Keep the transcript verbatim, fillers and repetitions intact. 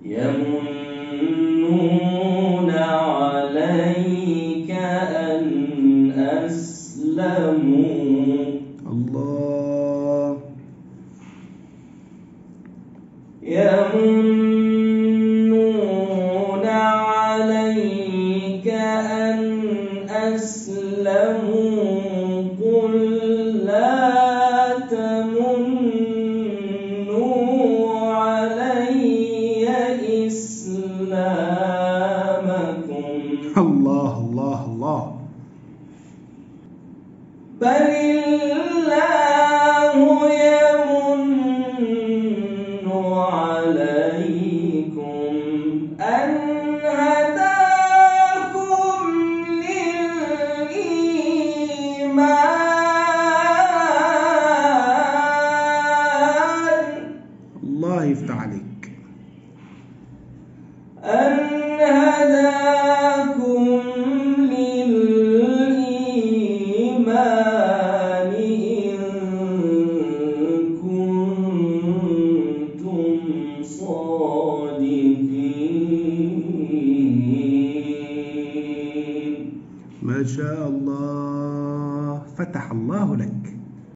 يمنون عليك أن أسلموا. الله. يمنون عليك أن أسلموا قل لا تمنوا علي إسلامكم. الله الله الله. بل الله يمن عليكم أن هداكم للإيمان. الله يفتح عليك. أن هداكم للإيمان إن كنتم صادقين. ما شاء الله، فتح الله لك.